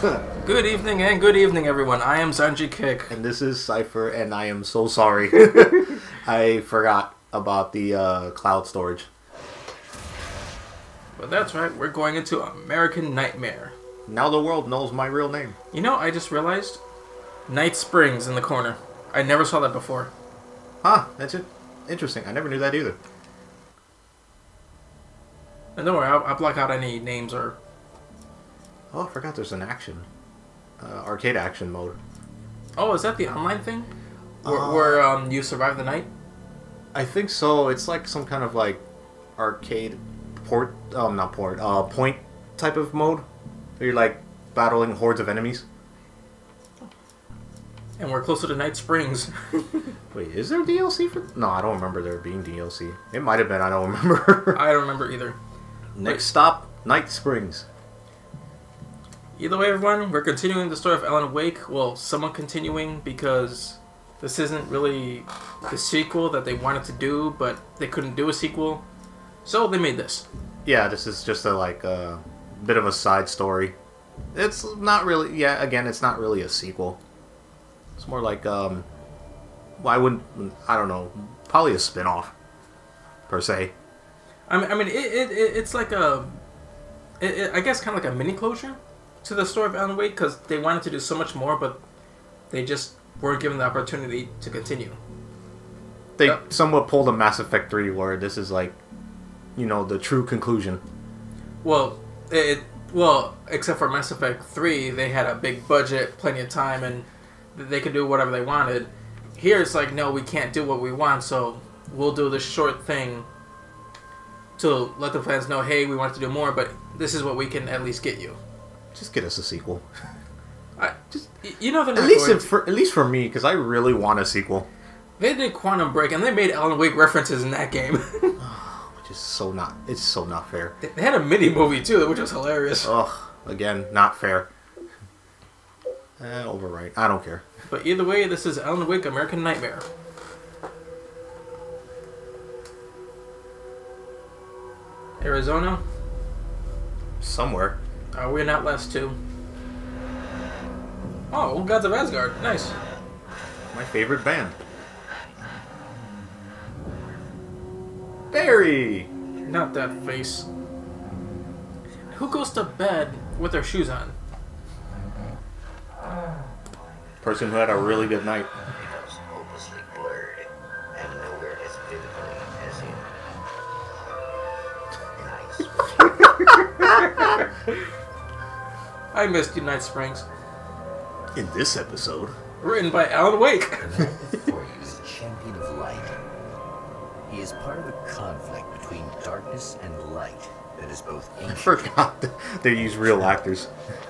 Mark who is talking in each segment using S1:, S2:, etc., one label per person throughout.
S1: Good evening and good evening, everyone. I am Zanji Kick.
S2: And this is Cypher, and I am so sorry. I forgot about the cloud storage.
S1: But that's right, we're going into American Nightmare.
S2: Now the world knows my real name.
S1: You know, I just realized Night Springs in the corner. I never saw that before.
S2: Huh, that's it. Interesting. I never knew that either.
S1: And don't worry, I'll block out any names or...
S2: Oh, I forgot there's an action. Arcade action mode.
S1: Oh, is that the online thing? Where you survive the night?
S2: I think so. It's like some kind of like arcade point type of mode. Where you're like battling hordes of enemies.
S1: And we're closer to Night Springs.
S2: Wait, is there DLC for... No, I don't remember there being DLC. It might have been, I don't remember.
S1: I don't remember either.
S2: Next stop, Night Springs.
S1: Either way, everyone, we're continuing the story of Alan Wake. Well, somewhat continuing because this isn't really the sequel that they wanted to do, but they couldn't do a sequel. So they made this. Yeah,
S2: this is just a bit of a side story. It's not really... Yeah, again, it's not really a sequel. It's more like, well, I don't know, probably a spin-off, per se.
S1: I mean, it's like a... I guess kind of like a mini-closure to the story of Alan Wake, because they wanted to do so much more, but they just weren't given the opportunity to continue.
S2: They somewhat pulled a Mass Effect 3, where this is like, you know, the true conclusion.
S1: Well, well, except for Mass Effect 3, they had a big budget, plenty of time, and they could do whatever they wanted. Here it's like, no, we can't do what we want, so we'll do this short thing to let the fans know, hey, we want to do more, but this is what we can at least get you.
S2: Just get us a sequel.
S1: You know, they're not
S2: at least for me, because I really want a sequel.
S1: They did Quantum Break, and they made Alan Wake references in that game.
S2: Which is so not... It's so not fair.
S1: They had a mini-movie, too, which was hilarious.
S2: Ugh, again, not fair. Overwrite. I don't care.
S1: But either way, this is Alan Wake, American Nightmare. Arizona?
S2: Somewhere.
S1: We're not last two. Oh, Gods of Asgard. Nice.
S2: My favorite band. Barry!
S1: Not that face. Who goes to bed with their shoes on?
S2: Person who had a really good night.
S3: It was hopelessly blurred, and nowhere as vividly as in
S1: I missed you, Night Springs.
S2: In this episode,
S1: written by Alan Wake.
S3: The man before you is a champion of light. He is part of a conflict between darkness and light that is both ancient.
S2: I forgot they use real actors.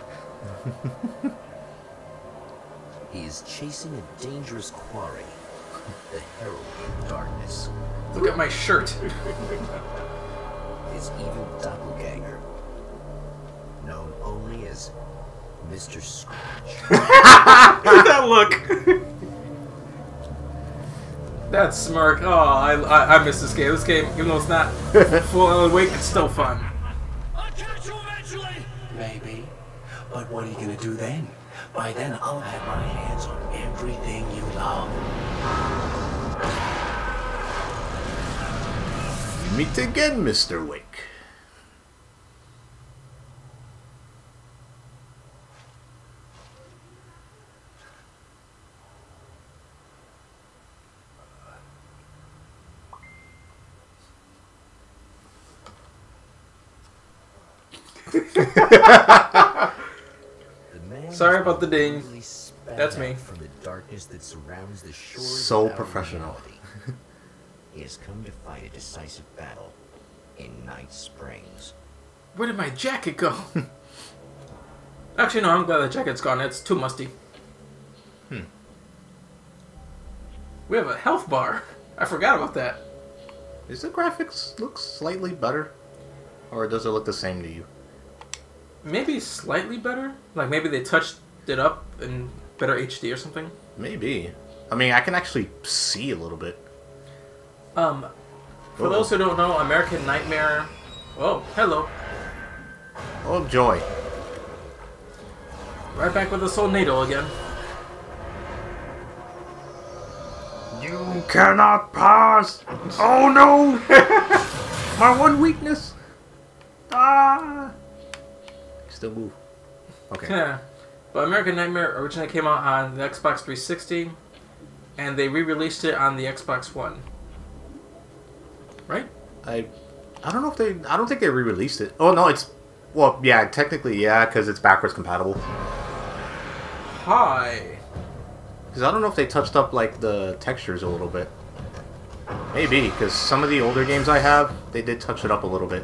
S3: He is chasing a dangerous quarry, the herald of darkness.
S1: Look at my shirt.
S3: His evil doppelganger, known only as Mr. Scratch.
S1: That look. That smirk. Oh, I miss this game. This game, even though it's not full Alan Wake, it's still fun.
S4: I'll catch you eventually! Maybe. But what are you gonna do then? By then, I'll have my hands on everything you love.
S2: You meet again, Mr. Wake.
S1: Sorry about the ding. That's me.
S3: From the darkness that surrounds the shores
S2: So
S3: of our
S2: professional.
S3: reality. He has come to fight a decisive battle in Night Springs.
S1: Where did my jacket go? Actually, no, I'm glad the jacket's gone. It's too musty. We have a health bar. I forgot about that.
S2: Does the graphics look slightly better? Or does it look the same to you?
S1: Maybe slightly better? Like maybe they touched it up in better HD or something?
S2: Maybe. I mean, I can actually see a little bit.
S1: For those who don't know, American Nightmare... Oh, hello.
S2: Oh, joy.
S1: Right back with the soul needle again.
S2: You cannot pass! Oh no! My one weakness! Ah! Still move. Okay.
S1: Yeah. But American Nightmare originally came out on the Xbox 360, and they re-released it on the Xbox One. Right?
S2: I don't know if they... I don't think they re-released it. Oh, no, it's... Well, yeah, technically, yeah, because it's backwards compatible.
S1: Hi.
S2: Because I don't know if they touched up, like, the textures a little bit. Maybe, because some of the older games I have, they did touch it up a little bit.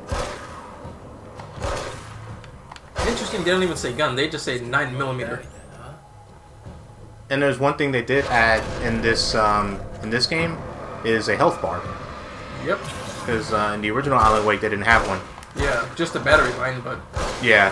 S1: Interesting, they don't even say gun, they just say 9mm.
S2: And there's one thing they did add in this game, is a health bar.
S1: Yep.
S2: Because in the original Alan Wake, they didn't have one.
S1: Yeah, just a battery line, but...
S2: Yeah.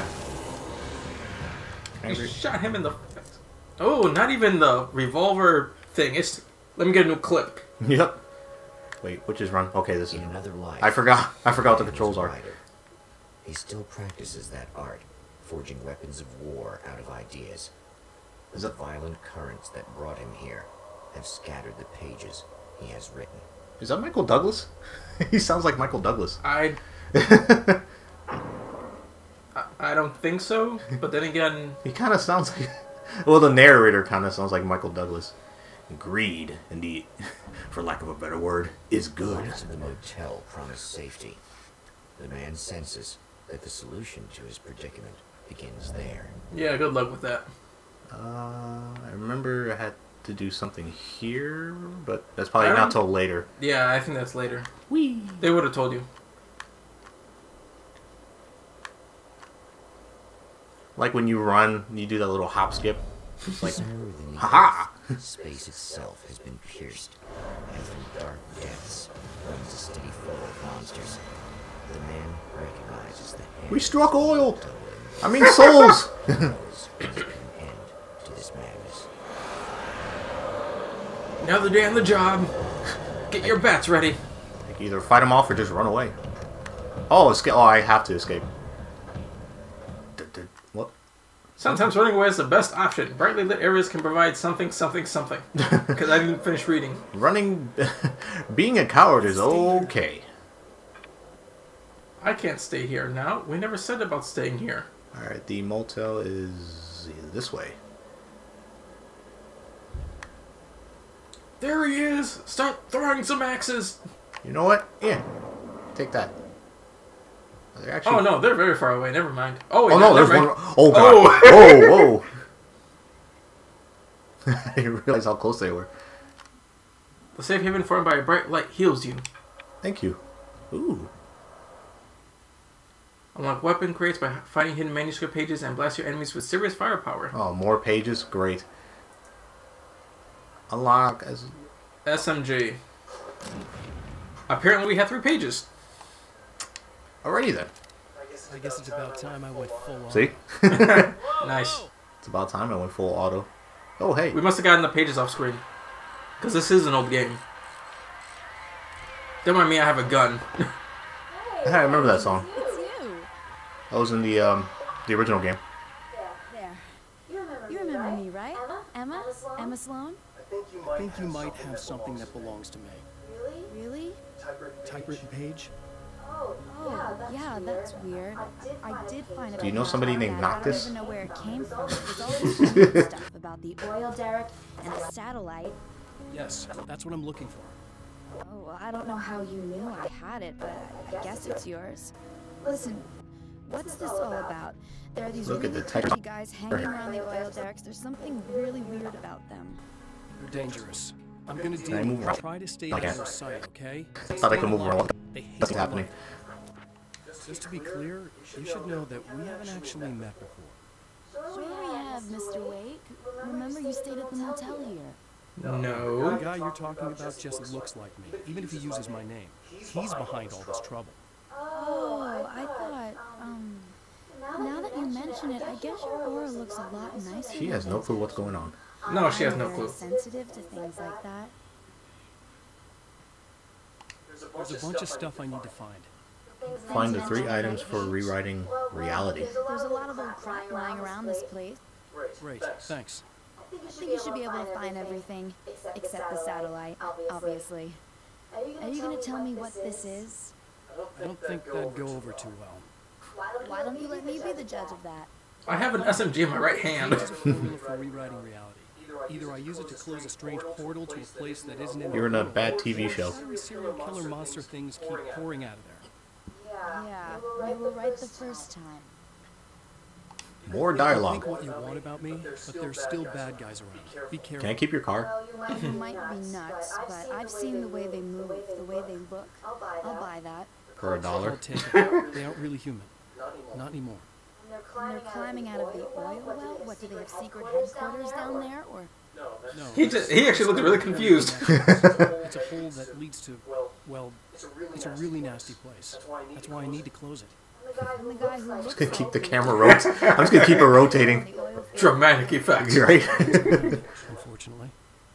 S1: You shot him in the face. Oh, not even the revolver thing. It's... Let me get a new clip.
S2: Yep. Wait, which is run? Okay, this is...
S3: In another life,
S2: I forgot what the controls are.
S3: He still practices that art, forging weapons of war out of ideas. The violent currents that brought him here have scattered the pages he has written.
S2: Is that Michael Douglas? He sounds like Michael Douglas.
S1: I don't think so, but then again...
S2: He kind of sounds like... Well, the narrator kind of sounds like Michael Douglas. Greed, indeed, for lack of a better word, is good.
S3: The lights of the motel promise safety. The man senses that the solution to his predicament begins there.
S1: Yeah, good luck with that.
S2: I remember I had to do something here, but that's probably not till later.
S1: Yeah, I think that's later.
S2: Whee!
S1: They would have told you.
S2: Like when you run, you do that little hop skip. It's like,
S3: Smooth
S2: haha!
S3: Space itself has been pierced, and through dark depths runs a steady flow of monsters. The man recognizes the hand.
S2: We struck oil! I mean souls!
S3: There's an end to this madness.
S1: Another day on the job. Get your bats ready.
S2: Like either fight them off or just run away. Oh, escape! Oh, I have to escape. What?
S1: Sometimes running away is the best option. Brightly lit areas can provide something, something, something. Because I didn't finish reading.
S2: Running... Being a coward is okay.
S1: I can't stay here now. We never said about staying here.
S2: Alright, the motel is this way.
S1: There he is! Start throwing some axes!
S2: You know what? Yeah. Take that. Actually...
S1: Oh no, they're very far away. Never mind. Oh,
S2: oh no, there's
S1: mind.
S2: one... Oh god. Oh, whoa. I didn't realize how close they were.
S1: The safe haven formed by a bright light heals you.
S2: Thank you. Ooh.
S1: Unlock weapon crates by finding hidden manuscript pages and blast your enemies with serious firepower.
S2: Oh, more pages? Great. Unlock as...
S1: SMG. Apparently we have 3 pages.
S2: Alrighty then.
S5: I guess it's about time I went full on.
S2: See?
S1: Nice.
S2: It's about time I went full auto. Oh, hey.
S1: We must have gotten the pages off screen. Because this is an old game. Don't mind me, I have a gun.
S2: Hey, I remember that song.
S6: It's you.
S2: That was in the original game.
S6: There. You remember me, right? Emma? Emma Sloan?
S5: I think you might have something that belongs to me.
S6: Really?
S5: Typewritten page?
S6: Oh, yeah, that's weird. I did find it.
S2: Do you know somebody named
S6: I don't
S2: Noctis?
S6: even know where it came from. There's all this stuff about the oil derrick and the satellite.
S5: Yes, that's what I'm looking for.
S6: Oh, I don't know how you knew I had it, but I guess it's yours. Listen, what's this all about? There are these
S2: Look at
S6: really
S2: the texture.
S6: crazy guys hanging around the oil derricks. There's something really weird about them.
S5: You're dangerous. I'm gonna
S2: I
S5: deal
S2: move
S5: with you.
S2: around?
S5: Try to stay
S2: Okay.
S5: out of sight, okay?
S2: Thought I could move around.
S5: They hate
S2: What's
S5: my
S2: happening?
S5: life. Just to be clear, you should know that we haven't actually met before.
S6: Sure we have, Mr. Wake. Remember you stayed at the motel here.
S5: The
S1: No.
S5: guy you're talking about just looks like me, even if he uses my name. He's behind all this trouble.
S6: Oh, I thought, now that you mention it, I guess your aura looks a lot nicer.
S2: She has no clue what's going on.
S1: No, she has
S6: I'm
S1: no
S6: very
S1: clue.
S6: sensitive to things like that.
S5: There's a bunch of stuff I need to find.
S2: Find the 3 items for rewriting reality.
S6: There's a lot of old crap lying around this place.
S5: Great, thanks.
S6: I think you should be able to find everything, except the satellite, obviously. Are you gonna tell me what this is?
S5: I don't think that'd go over too well.
S6: Why don't you let me be the judge of that?
S1: I have an SMG in my right hand.
S5: It's a formula for rewriting reality. Either I use it to close a strange portal to a place that isn't in
S2: You're in a
S5: the
S2: bad TV show.
S5: world, serial killer monster things keep pouring out of there.
S6: Yeah, you were right the first time.
S2: More
S5: Think
S2: dialogue.
S5: what you want about me, but there's still bad guys around. Be careful.
S2: Can I keep your car?
S6: You might be nuts, but I've seen the way they move, the way they look. I'll buy that.
S2: For $1?
S5: I'll take it. They aren't really human. Not anymore.
S6: And they're climbing out of the oil well? What, do they have secret headquarters down there, or...?
S5: No.
S1: He actually looked really confused.
S5: It's a hole that leads to, well, it's a really nasty place. That's why I need to close it.
S6: And the guy who
S2: I'm
S6: looks
S2: just gonna keep
S6: like
S2: the
S6: it
S2: camera rotating. I'm just gonna keep it rotating.
S6: the oil field.
S1: Dramatic effects.
S2: Right?
S5: Unfortunately.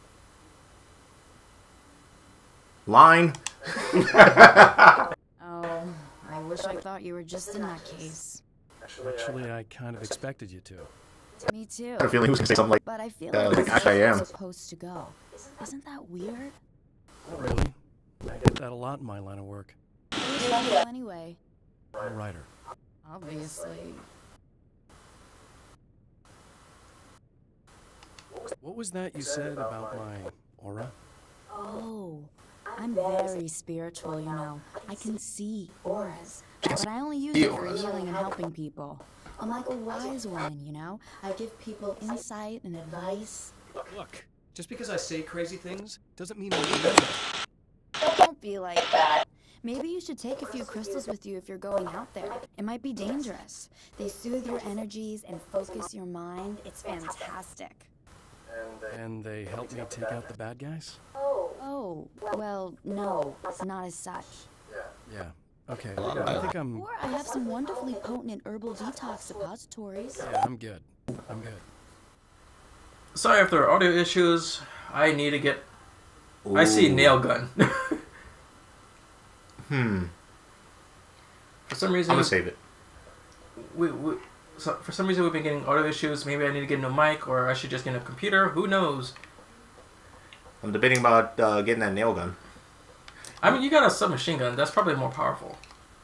S2: Line.
S6: Oh, I wish I thought you were just a nutcase.
S5: Actually, I kind of expected you to.
S6: Me too.
S2: I had a feeling he was gonna say something like,
S6: But I feel
S2: like,
S6: like
S2: actually, I am.
S6: supposed to go. Isn't that weird?
S5: Not really. I get that a lot in my line of work.
S6: Well, anyway,
S5: I'm a writer.
S6: obviously.
S5: What was that you said about my aura?
S6: Oh, I'm very spiritual, you know. I can see auras, but I only use it for healing and helping people. I'm like a wise woman, you know. I give people insight and advice.
S5: Look, just because I say crazy things doesn't mean I believe it.
S6: Don't be like that. Maybe you should take a few crystals with you if you're going out there. It might be dangerous. They soothe your energies and focus your mind. It's fantastic.
S5: And they help me take out the bad guys?
S6: Oh, well, no, not as such.
S5: Yeah. Okay. I think I'm...
S6: Or I have some wonderfully potent herbal detox suppositories.
S5: Yeah, I'm good. I'm good.
S1: Sorry if there are audio issues. I need to get... I see nail gun. For some reason...
S2: I'm gonna save it.
S1: So for some reason we've been getting audio issues. Maybe I need to get a new mic, or I should just get a computer. Who knows?
S2: I'm debating about getting that nail gun.
S1: I mean, you got a submachine gun. That's probably more powerful.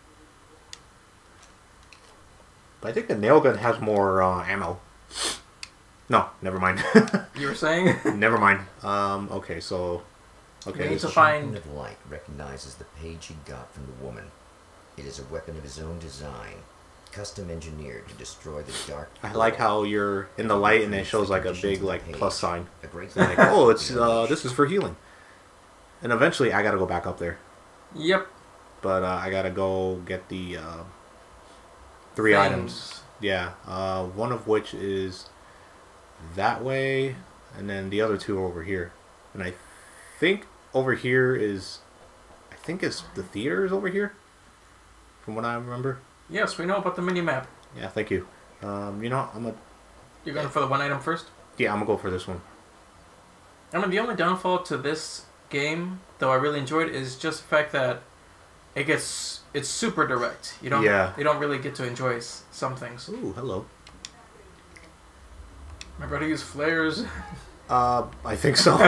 S2: But I think the nail gun has more ammo. No, never mind.
S1: You were saying?
S2: Never mind. Okay, so... Okay.
S1: We need to
S3: The
S1: find...
S3: champion of light recognizes the page he got from the woman. It is a weapon of his own design, custom engineered to destroy the dark.
S2: I like how you're in the light and it shows like a big like plus sign.
S3: A great
S2: Like, oh, it's this is for healing. And eventually I gotta go back up there.
S1: Yep.
S2: But I gotta go get the 3 items. Yeah. One of which is that way, and then the other 2 are over here. And I think over here is... I think it's the theater is over here, from what I remember.
S1: Yes, we know about the mini-map.
S2: Yeah, thank you. You know, I'm gonna...
S1: You're going for the one item first?
S2: Yeah, I'm gonna go for this one.
S1: I mean, the only downfall to this game, though I really enjoyed, is just the fact that it's super direct. You don't really get to enjoy some things.
S2: Ooh, hello.
S1: Remember how to use flares?
S2: I think so.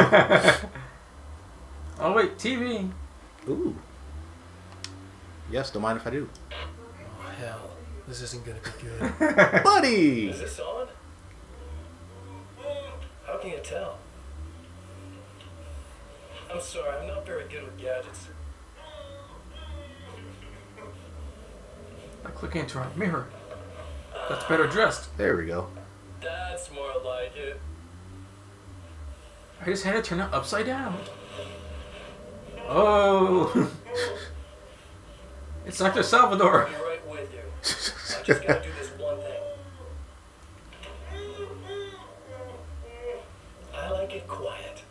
S1: Oh wait, TV.
S2: Ooh. Yes, don't mind if I do.
S5: Oh, hell. This isn't gonna be good.
S2: Buddy!
S7: Is this on? How can you tell? I'm sorry, I'm not very good with gadgets.
S1: I click into our mirror. That's better dressed.
S2: There we go.
S7: That's more like it.
S1: I just had to turn it upside down. Oh. It's Dr. Salvador.
S7: I'll be right with you. I just gotta do this one thing. I like it quiet.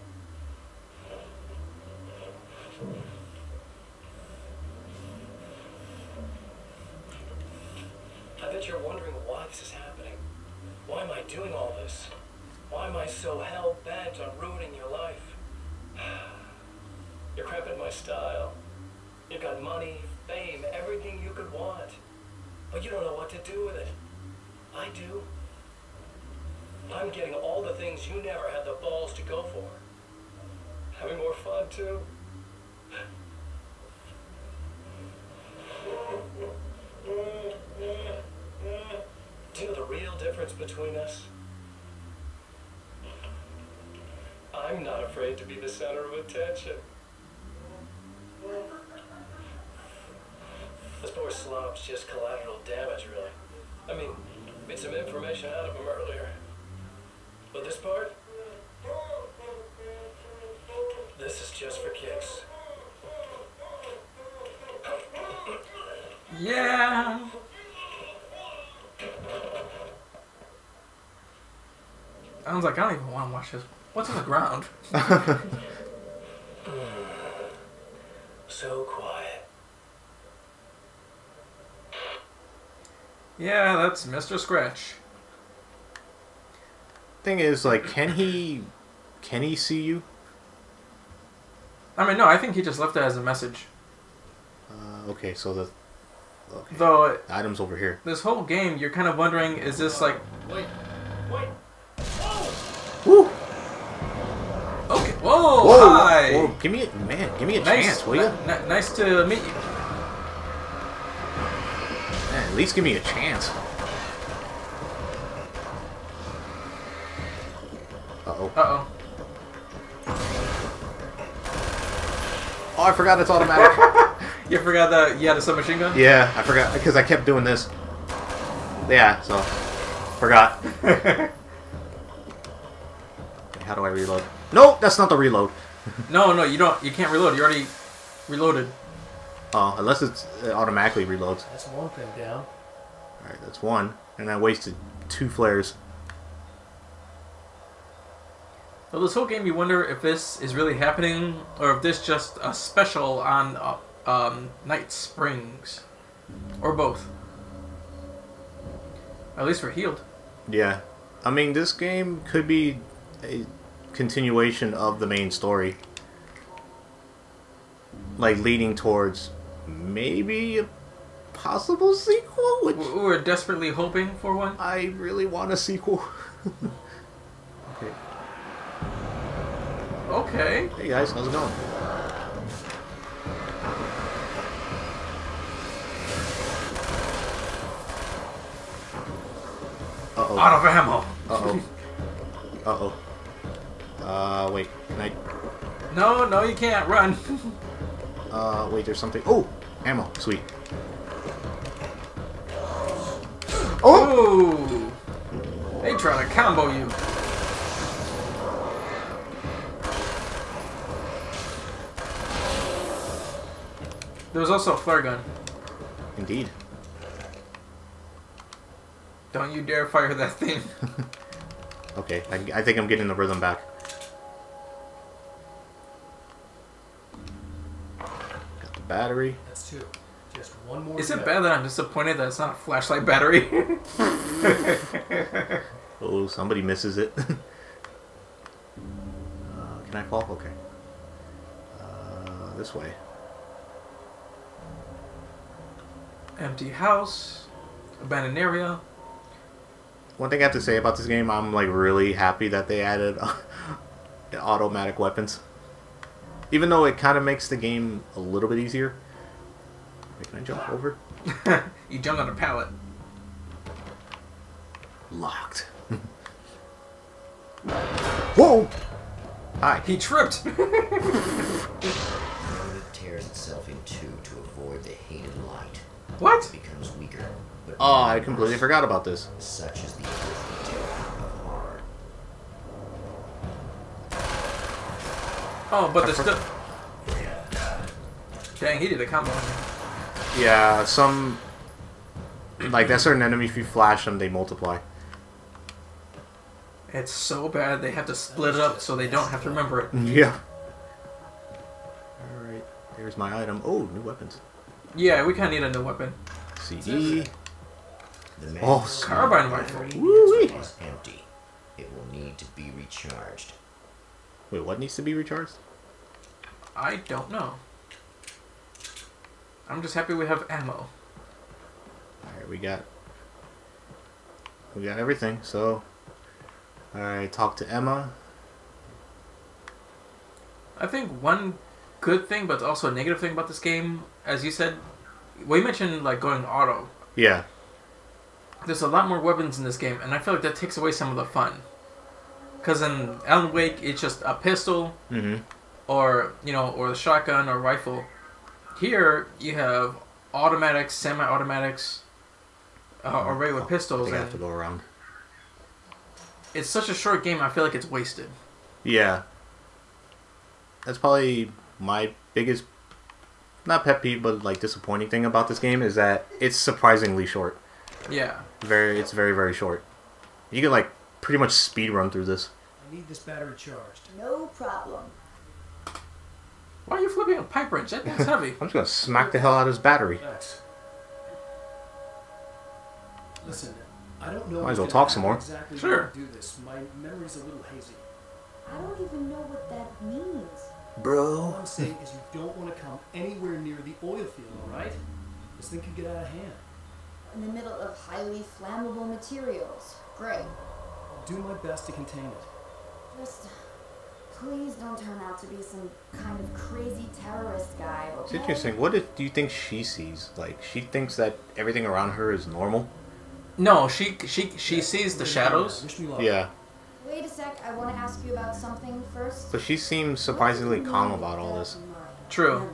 S7: I bet you're wondering why this is happening. Why am I doing all this? Why am I so hell-bent on ruining your life? You're cramping my style. You've got money, fame, everything you could want. But you don't know what to do with it. I do. I'm getting all the things you never had the balls to go for. Having more fun, too. Do you know the real difference between us? I'm not afraid to be the center of attention. This poor slob's just collateral damage, really. I mean, made some information out of him earlier. But this part? This is just for kicks.
S1: Yeah. I was like, I don't even want to watch this. What's on the ground?
S7: So quiet.
S1: Yeah, that's Mr. Scratch.
S2: Thing is, like, can he see you?
S1: I mean, no, I think he just left it as a message.
S2: Okay, so the
S1: Though
S2: item's over here.
S1: this whole game, you're kind of wondering, is this like...
S7: Wait.
S2: Woo!
S1: Okay, whoa,
S2: Whoa!
S1: hi!
S2: Whoa, give me a
S1: Nice,
S2: chance, will you?
S1: Nice to meet you.
S2: Man, at least give me a chance. Uh-oh.
S1: Uh-oh.
S2: Oh, I forgot it's automatic.
S1: You forgot that you had a submachine gun?
S2: Yeah, I forgot, because I kept doing this. Yeah, so... Forgot. How do I reload? No, that's not the reload.
S1: No, you don't. You can't reload. You already reloaded.
S2: Oh, unless it automatically reloads.
S4: That's one thing down.
S2: Alright, that's one. And I wasted 2 flares.
S1: So this whole game, you wonder if this is really happening, or if this just a special on Night Springs, or both. At least we're healed.
S2: Yeah. I mean, this game could be a continuation of the main story. Like, leading towards maybe a possible sequel, which
S1: We're desperately hoping for one.
S2: I really want a sequel. Okay.
S1: Okay.
S2: Hey guys, how's it going? Uh-oh.
S1: Out of ammo.
S2: Uh-oh. Wait, can I...
S1: No, you can't run.
S2: Wait, there's something... Oh! Ammo, sweet. Oh!
S1: Ooh. They trying to combo you. There was also a flare gun.
S2: Indeed.
S1: Don't you dare fire that thing.
S2: Okay, I think I'm getting the rhythm back. Got the battery.
S4: That's 2. Just one more.
S1: Is it
S4: step.
S1: bad that I'm disappointed that it's not a flashlight battery?
S2: Oh, somebody misses it. Can I fall? Okay. This way.
S1: Empty house. Abandoned area.
S2: One thing I have to say about this game, I'm like really happy that they added automatic weapons. Even though it kind of makes the game a little bit easier. Wait, can I jump over?
S1: You jumped on a pallet.
S2: Locked. Whoa! Hi.
S1: He tripped.
S3: The road tears itself in two to avoid the hated light.
S1: What?
S3: It becomes weaker. But
S2: Oh, I completely forgot about this.
S3: such is the arithmetic of horror.
S1: Oh, but there's still... Dang, he did a combo on me.
S2: Yeah, some... Like, that certain enemy, if you flash them, they multiply.
S1: It's so bad they have to split it up so they don't have to remember it.
S2: Yeah. Alright, there's my item. Oh, new weapons.
S1: Yeah, we kind of need a new weapon.
S2: CD.
S3: The
S2: Oh,
S1: carbine rifle.
S2: Woo-wee.
S3: is empty. It will need to be recharged.
S2: Wait, what needs to be recharged?
S1: I don't know. I'm just happy we have ammo.
S2: Alright, we got everything, so... Alright, talk to Emma.
S1: I think one good thing, but also a negative thing about this game, as you said, we mentioned like going auto.
S2: Yeah.
S1: There's a lot more weapons in this game, and I feel like that takes away some of the fun. Because in Alan Wake, it's just a pistol, or or the shotgun or rifle. Here, you have automatics, semi-automatics, or regular pistols.
S2: They have to go around.
S1: It's such a short game. I feel like it's wasted.
S2: Yeah. That's probably my biggest, not pet peeve, but like disappointing thing about this game is that it's surprisingly short.
S1: Yeah.
S2: It's very, very short. You can like pretty much speed run through this.
S5: I need this battery charged.
S6: No problem.
S1: Why are you flipping a pipe wrench? That thing's heavy.
S2: I'm just gonna smack the hell out of this battery.
S5: Thanks. Listen, I don't know.
S2: Might as well talk some more.
S5: Exactly
S1: Sure.
S5: how to do this. My memory's a little hazy.
S6: I don't even know what that means.
S5: All
S2: Bro.
S5: I'm saying is you don't want to come anywhere near the oil field, all right? This thing could get out of hand.
S6: In the middle of highly flammable materials. Great.
S5: I'll do my best to contain it.
S6: Just please don't turn out to be some kind of crazy terrorist guy, okay?
S2: It's interesting. What do you think she sees? Like, she thinks that everything around her is normal?
S1: No, she sees the shadows.
S5: Wish me luck.
S2: Yeah.
S6: Wait a sec, I want to ask you about something first.
S2: But she seems surprisingly calm about all this.
S1: True.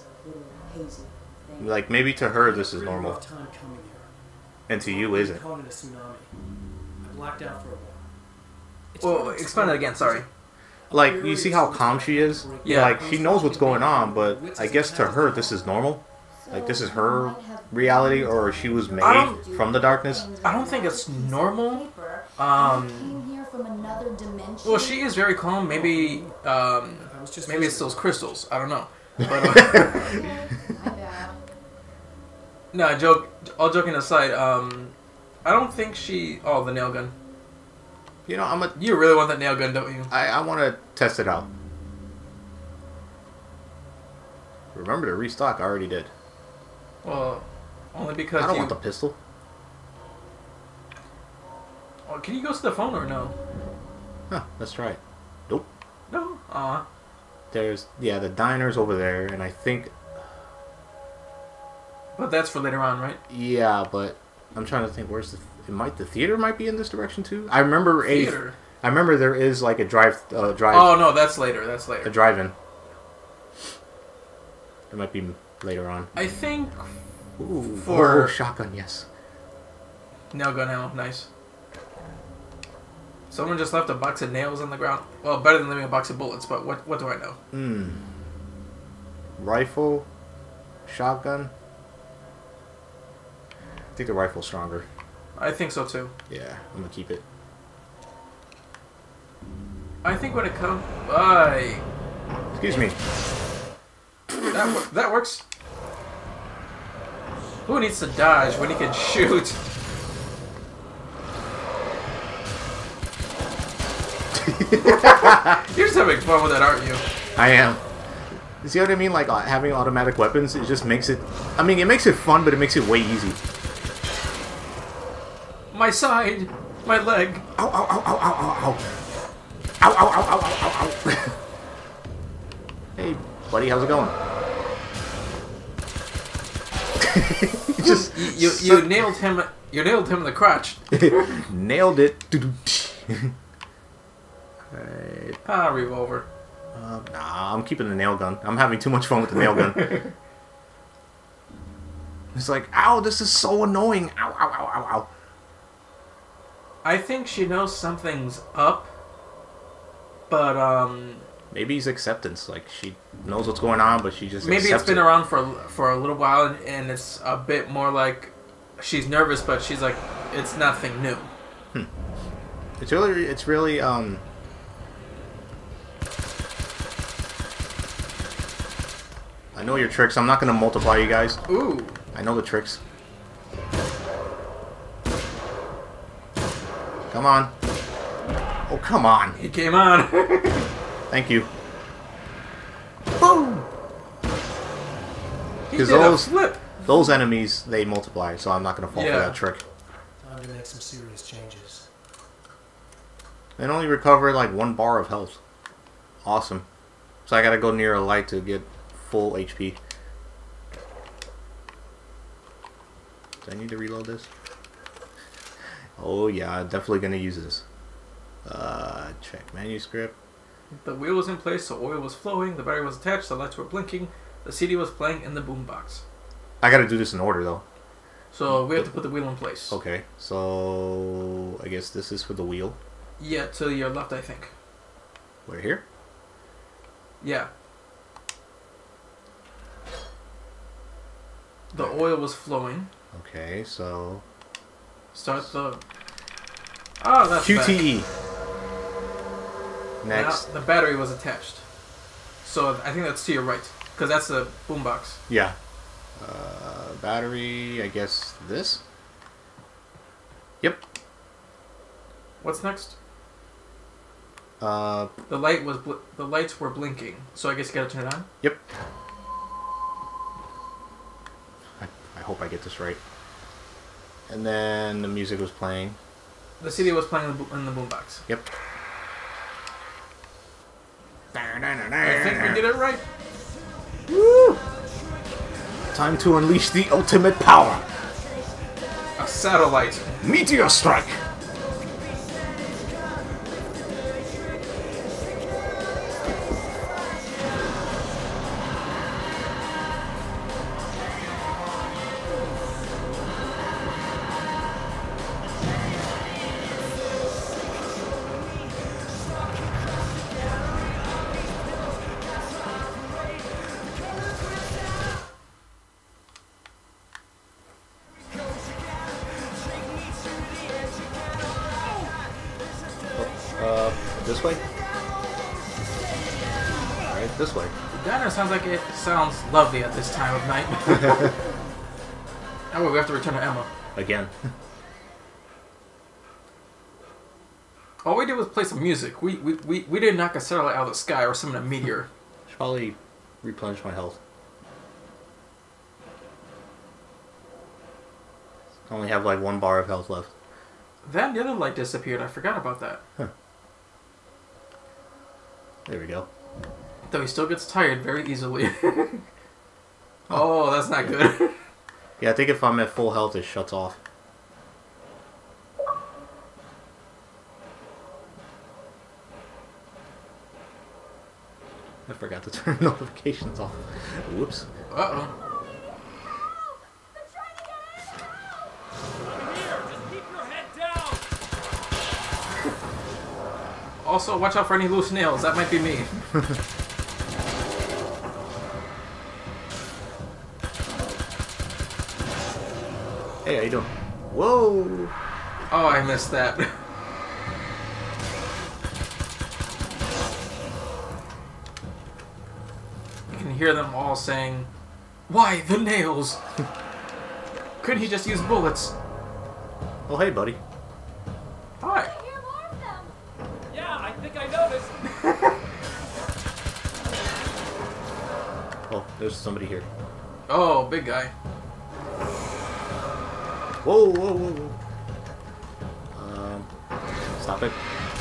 S2: Like, maybe to her this is
S5: Really
S2: normal.
S5: rough time coming here.
S2: And to you isn't.
S5: Caught in a tsunami. I blacked out for a while. It's
S1: Well,
S5: hard to
S1: explain that again. Sorry.
S2: Like, you see how calm she is?
S1: Yeah.
S2: Like, she knows what's going on, but I guess to her this is normal. Like, this is her reality, or she was made from the darkness.
S1: I don't think it's normal.
S6: Came here from another dimension.
S1: Well, she is very calm. Maybe maybe it's those crystals. I don't know. But,
S6: Okay, my bad.
S1: no, all joking aside, I don't think she... Oh, the nail gun.
S2: You know,
S1: You really want that nail gun, don't you?
S2: I want to test it out. Remember to restock, I already did.
S1: Well, only because
S2: I don't want the pistol.
S1: Oh, can you go to the phone or no?
S2: Huh, let's try it. Nope.
S1: No?
S2: There's, yeah, the diner's over there, and I think...
S1: But that's for later on, right?
S2: Yeah, but I'm trying to think, where's the... The theater might be in this direction, too? I remember
S1: Theater?
S2: I remember there is, like, a drive...
S1: Oh, no, that's later. That's
S2: A
S1: later.
S2: drive-in. It might be later on.
S1: I think...
S2: Ooh,
S1: For-
S2: oh, shotgun, yes.
S1: Nail gun ammo. Nice. Someone just left a box of nails on the ground. Well, better than leaving a box of bullets, but what do I know?
S2: Rifle. Shotgun. I think the rifle's stronger.
S1: I think so, too.
S2: Yeah, I'm gonna keep it.
S1: I think when it comes... Aye.
S2: Excuse me.
S1: That works. Who needs to dodge when he can shoot? You're just having fun with that, aren't you?
S2: I am. You see what I mean? Like, having automatic weapons, it just makes it... I mean, it makes it fun, but it makes it way easy.
S1: My side. My leg.
S2: Ow, ow, ow, ow, ow, ow, ow. Ow, ow, ow, ow, ow, ow, ow. Hey, buddy, how's it going?
S1: Just you nailed him. You nailed him in the crotch.
S2: Nailed it. Alright.
S1: Revolver.
S2: Nah, I'm keeping the nail gun. I'm having too much fun with the nail gun. It's like, ow, this is so annoying. Ow, ow, ow, ow, ow.
S1: I think she knows something's up, but
S2: Maybe it's acceptance. Like, she knows what's going on, but she just
S1: maybe it's
S2: accepts
S1: been
S2: it.
S1: around for a little while, and it's a bit more like she's nervous, but she's like, it's nothing new.
S2: It's really I know your tricks. I'm not gonna multiply you guys.
S1: Ooh.
S2: I know the tricks. Come on. Oh, come on.
S1: He came on.
S2: Thank you.
S1: Boom. He
S2: Because
S1: did a flip.
S2: those enemies, they multiply, so I'm not gonna fall for
S1: Yeah.
S2: that trick.
S5: Time to make some serious changes.
S2: And only recover like 1 bar of health. Awesome. So I gotta go near a light to get full HP. Do I need to reload this? Oh yeah, I'm definitely gonna use this. Check manuscript.
S1: The wheel was in place, so oil was flowing, the battery was attached, the lights were blinking, the CD was playing in the boombox.
S2: I gotta do this in order though.
S1: So we have to put the wheel in place.
S2: Okay, so I guess this is for the wheel.
S1: Yeah, to your left, I think.
S2: We're here?
S1: Yeah. The oil was flowing.
S2: Okay, so...
S1: Start the... Oh, that's
S2: QTE.
S1: bad.
S2: Next.
S1: Now, the battery was attached. So I think that's to your right. Because that's the boombox.
S2: Yeah. Battery, I guess this? Yep.
S1: What's next?
S2: The
S1: The lights were blinking. So I guess you gotta turn it on?
S2: Yep. I hope I get this right. And then the music was playing.
S1: The CD was playing in the boombox.
S2: Yep.
S1: I think we did it right.
S2: Woo! Time to unleash the ultimate power.
S1: A satellite.
S2: Meteor strike. This way? Alright, this way.
S1: The diner sounds like it sounds lovely at this time of night. Oh, we have to return to Emma.
S2: Again.
S1: All we did was play some music. We didn't knock a satellite out of the sky or summon a meteor.
S2: Should probably replenish my health. I only have like 1 bar of health left.
S1: Then the other light disappeared. I forgot about that.
S2: Huh. There we go.
S1: Though he still gets tired very easily. Oh, that's not good.
S2: Yeah, I think if I'm at full health, it shuts off. I forgot to turn notifications off. Whoops.
S1: Uh-oh. Also, watch out for any loose nails. That might be me.
S2: Hey, how you doing? Whoa!
S1: Oh, I missed that. You can hear them all saying, "Why the nails? Couldn't he just use bullets?"
S2: Oh, hey, buddy.
S1: Hi.
S7: Yeah, I think I noticed.
S2: Oh, there's somebody here.
S1: Oh, big guy.
S2: Whoa, whoa, whoa, whoa. Stop it.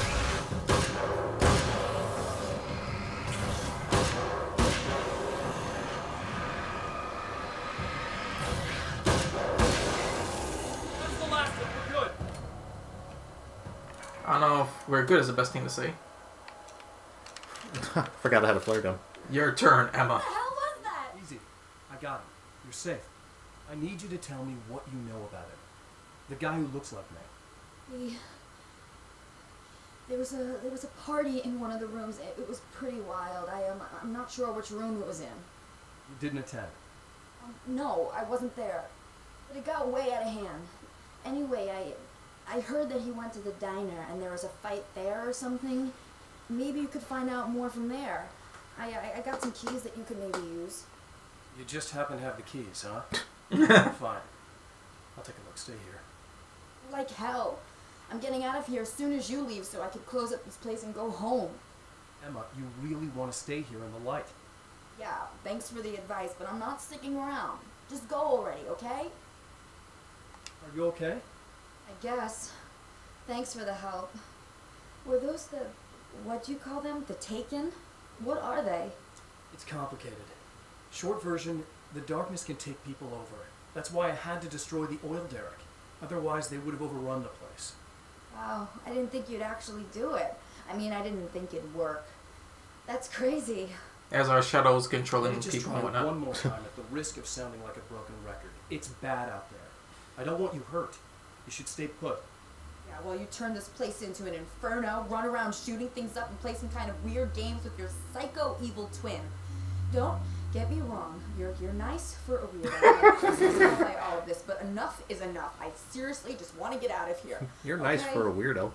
S7: That's the last of we're good.
S1: I don't know if we're good is the best thing to say.
S2: Forgot I had a flare gun.
S1: Your turn, Emma.
S6: What the hell was that?
S5: Easy. I got him. You're safe. I need you to tell me what you know about him. The guy who looks like me.
S6: There was a party in one of the rooms. It was pretty wild. I'm not sure which room it was in.
S5: You didn't attend.
S6: No, I wasn't there. But it got way out of hand. Anyway, I heard that he went to the diner and there was a fight there or something. Maybe you could find out more from there. I got some keys that you could maybe use.
S5: You just happen to have the keys, huh? Fine. I'll take a look. Stay here.
S6: Like hell. I'm getting out of here as soon as you leave so I could close up this place and go home.
S5: Emma, you really want to stay here in the light.
S6: Yeah, thanks for the advice, but I'm not sticking around. Just go already, okay?
S5: Are you okay?
S6: I guess. Thanks for the help. Were those the... what do you call them? The Taken? What are they?
S5: It's complicated. Short version, the darkness can take people over. That's why I had to destroy the oil derrick. Otherwise, they would have overrun the place.
S6: Wow, I didn't think you'd actually do it. I mean, I didn't think it'd work. That's crazy.
S1: As our shadows
S5: Let me
S1: controlling
S5: just
S1: people
S5: try
S1: and whatnot.
S5: one more time at the risk of sounding like a broken record. It's bad out there. I don't want you hurt. You should stay put.
S6: Yeah, well, you turn this place into an inferno, run around shooting things up and play some kind of weird games with your psycho evil twin. Don't get me wrong. You're nice for a weirdo. I all of this, but enough is enough. I seriously just want to get out of here.
S2: You're nice
S6: Okay?
S2: for a weirdo.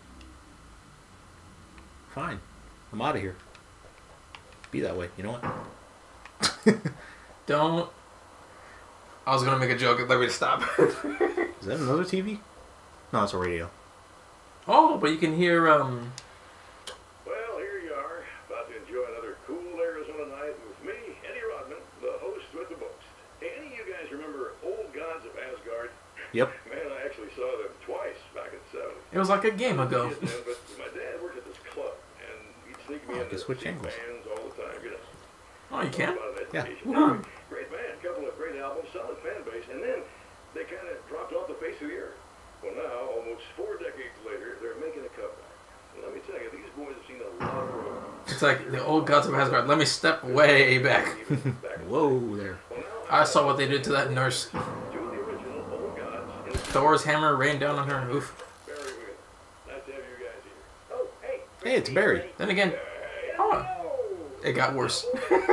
S2: Fine. I'm out of here. Be that way. You know what?
S1: Don't. I was gonna make a joke. Let me stop.
S2: Is that another TV? No, it's a radio.
S1: Oh, but you can hear
S8: Well, here you are, about to enjoy another cool Arizona night with me, Eddie Rodman, the host with the most. Hey, any of you guys remember Old Gods of Asgard?
S2: Yep.
S8: Man, I actually saw them twice back in the 70s.
S1: It was like a game ago.
S8: But my dad worked at this club, and he'd sneak me
S2: Oh, I
S8: into
S2: can switch
S8: see
S2: angles.
S8: bands all the time, you know.
S1: Oh, you can?
S2: Yeah.
S8: Anyway, great band, couple of great albums, solid fan base, and then they kind of dropped off the face of the earth. Well, now, almost 4 decades later, they're making a comeback. And let me tell you, these boys have seen a lot of road.
S1: It's like the old gods of Asgard. Let me step way back.
S2: Whoa there.
S1: I saw what they did to that nurse.
S8: Two of the original Old Gods.
S1: Thor's hammer rained down on her. Oof.
S8: Very good. Nice to have you guys here. Oh, hey.
S2: Hey, it's Barry.
S1: Then again, oh, it got worse.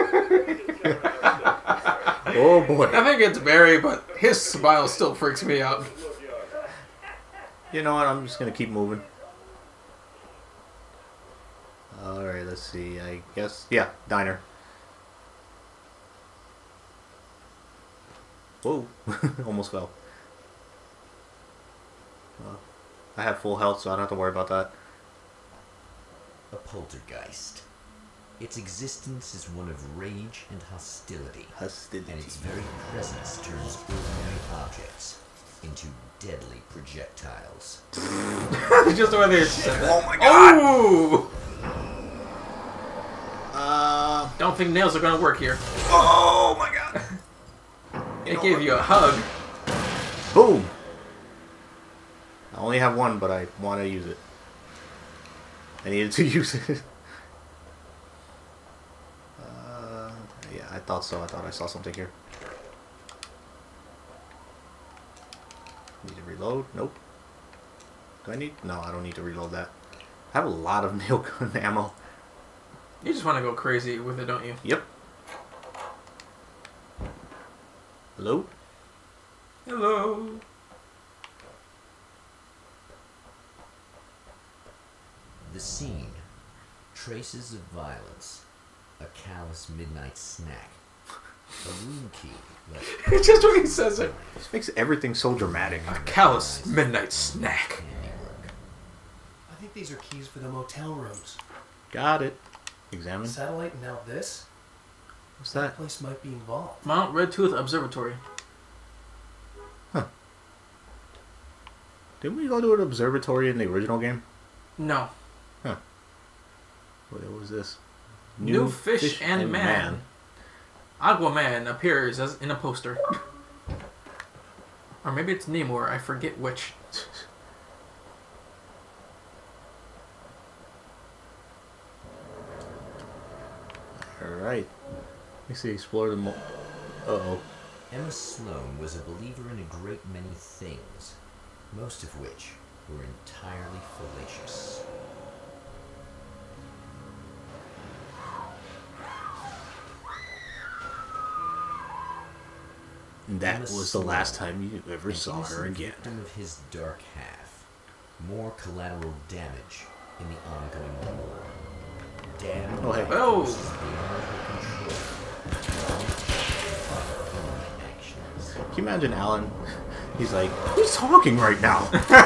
S2: Oh boy.
S1: I think it's Barry, but his smile still freaks me out.
S2: You know what? I'm just gonna keep moving. Alright, let's see. I guess. Yeah, diner. Whoa. Almost fell. Well, I have full health, so I don't have to worry about that.
S3: A poltergeist. Its existence is one of rage and hostility,
S2: Hostility.
S3: and its very presence turns ordinary objects into deadly projectiles.
S1: Just the way they said that.
S2: Oh my god!
S1: Oh!
S2: Don't
S1: Don't think nails are gonna work here.
S2: Oh my god!
S1: It gave you a hug.
S2: Boom! I only have one, but I want to use it. I needed to use it. Yeah, I thought so. I thought I saw something here. Need to reload? Nope. Do I need? No, I don't need to reload that. I have a lot of nail gun ammo.
S1: You just want to go crazy with it, don't you?
S2: Yep. Hello?
S1: Hello.
S3: The scene. Traces of violence. A callous midnight snack. A room key. Like
S1: Just when he says it.
S2: This makes everything so dramatic.
S1: A callous midnight snack.
S3: handiwork.
S5: I think these are keys for the motel rooms.
S2: Got it. Examine.
S5: Satellite and now this?
S2: What's
S5: That
S2: that?
S5: place might be involved.
S1: Mount Red Tooth Observatory.
S2: Didn't we go to an observatory in the original game?
S1: No.
S2: What was this?
S1: New Fish and Man. Aquaman appears as in a poster. Or maybe it's Namor, I forget which.
S2: Alright. Let me see, explore the uh-oh.
S3: Emma Sloan was a believer in a great many things, most of which were entirely fallacious.
S2: And that
S3: Emma
S2: was the
S3: Sloan,
S2: last time you ever
S3: an
S2: saw her
S3: innocent
S2: again.
S3: victim of his dark half. More collateral damage in the ongoing war. Damn.
S2: Oh, hey.
S1: Oh!
S3: Beyond her control. Actions.
S2: Can you imagine Alan? He's like, who's talking right now?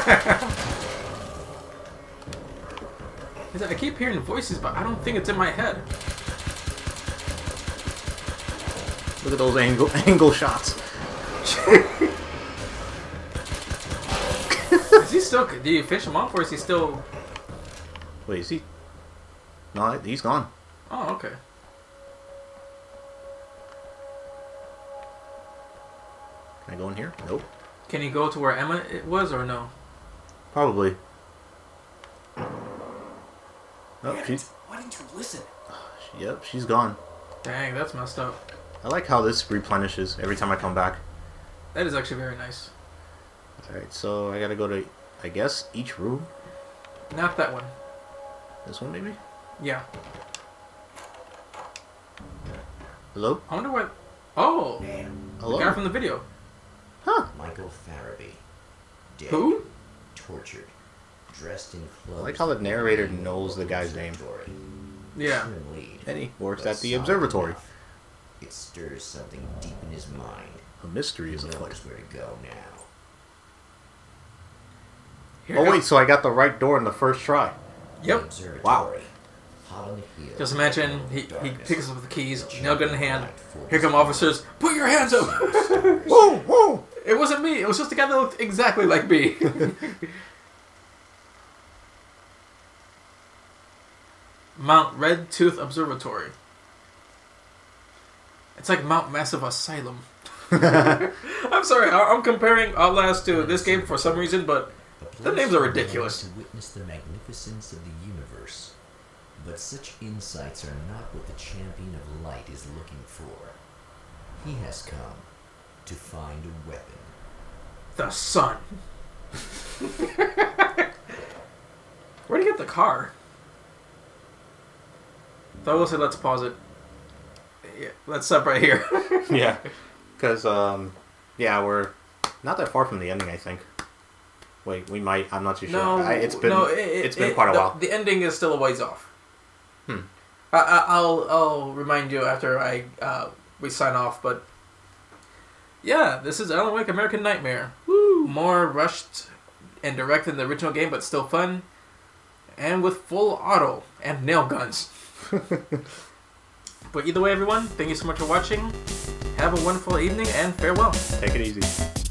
S1: He's like, I keep hearing voices, but I don't think it's in my head.
S2: Look at those angle shots.
S1: Is he still... Do you fish him off, or is he still...
S2: Wait, is he? No, he's gone.
S1: Oh, okay.
S2: Can I go in here? Nope.
S1: Can you go to where Emma was or no?
S2: Probably. Oh,
S5: Damn
S2: she's...
S5: it. Why didn't you listen?
S2: Yep, she's gone.
S1: Dang, that's messed up.
S2: I like how this replenishes every time I come back.
S1: That is actually very nice.
S2: Alright, so I gotta go to, I guess, each room.
S1: Not that one.
S2: This one, maybe?
S1: Yeah.
S2: Hello?
S1: I wonder what... Oh!
S2: Hello?
S1: The guy from the video.
S2: Huh.
S3: Michael Farabee. Dead.
S1: Who?
S3: Tortured. Dressed in clothes.
S2: I like how the narrator knows the guy's name.
S1: Yeah.
S2: And he works at the observatory.
S3: It stirs something deep in his mind.
S2: A mystery is
S3: He
S2: afoot.
S3: knows where to go now.
S1: Here
S2: Oh
S1: go-
S2: wait, so I got the right door in the first try.
S1: Yep.
S3: Observatory.
S2: Wow.
S3: Hot on the heels.
S1: Just imagine he picks up the keys, nail gun in hand. Here come officers. Put your hands up!
S2: Whoa, whoa!
S1: It wasn't me. It was just the guy that looked exactly like me. Mount Red Tooth Observatory. It's like Mount Massive Asylum. I'm sorry, I'm comparing Outlast to this game for some reason, but the names are ridiculous.
S3: To witness the magnificence of the universe, but such insights are not what the champion of light is looking for. He has come to find a weapon.
S1: The sun. Where'd he get the car? So I will say let's pause it. Yeah, let's stop right here.
S2: Yeah. Because, yeah, we're not that far from the ending, I think. Wait, we might, I'm not too sure.
S1: No,
S2: It's been,
S1: no,
S2: it's been quite a while.
S1: The ending is still a ways off.
S2: Hmm.
S1: I'll remind you after we sign off, but yeah, this is Alan Wake American Nightmare. Woo! More rushed and direct than the original game, but still fun. And with full auto and nail guns. But either way, everyone, thank you so much for watching. Have a wonderful evening and farewell.
S2: Take it easy.